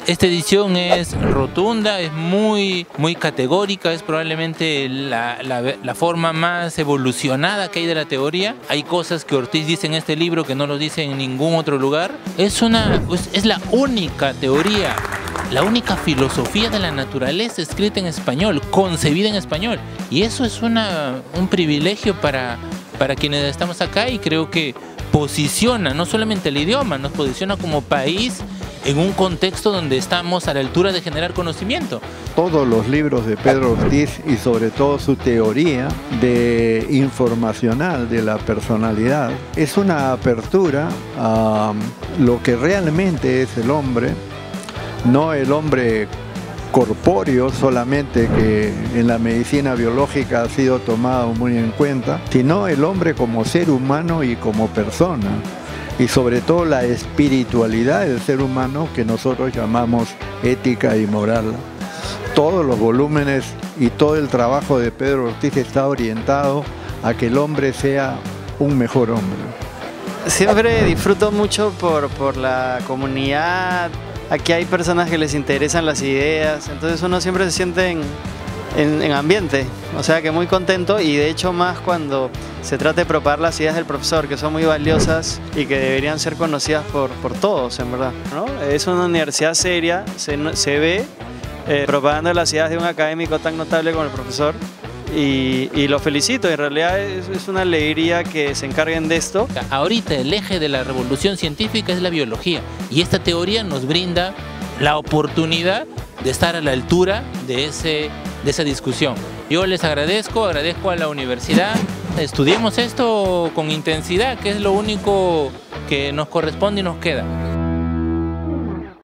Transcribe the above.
Esta edición es rotunda, es muy categórica, es probablemente la forma más evolucionada que hay de la teoría. Hay cosas que Ortiz dice en este libro que no lo dice en ningún otro lugar. Es la única teoría, la única filosofía de la naturaleza escrita en español, concebida en español. Y eso es un privilegio para quienes estamos acá, y creo que posiciona no solamente el idioma, nos posiciona como país en un contexto donde estamos a la altura de generar conocimiento. Todos los libros de Pedro Ortiz y sobre todo su teoría informacional de la personalidad es una apertura a lo que realmente es el hombre, no el hombre corpóreo solamente que en la medicina biológica ha sido tomado muy en cuenta, sino el hombre como ser humano y como persona. Y sobre todo la espiritualidad del ser humano que nosotros llamamos ética y moral. Todos los volúmenes y todo el trabajo de Pedro Ortiz está orientado a que el hombre sea un mejor hombre. Siempre disfruto mucho por la comunidad. Aquí hay personas que les interesan las ideas, entonces uno siempre se siente en ambiente, o sea que muy contento, y de hecho más cuando se trata de propagar las ideas del profesor, que son muy valiosas y que deberían ser conocidas por todos, en verdad, ¿no? Es una universidad seria, se ve propagando las ideas de un académico tan notable como el profesor, y lo felicito. En realidad es una alegría que se encarguen de esto. Ahorita el eje de la revolución científica es la biología, y esta teoría nos brinda la oportunidad de estar a la altura de esa discusión. Yo les agradezco a la universidad. Estudiemos esto con intensidad, que es lo único que nos corresponde y nos queda.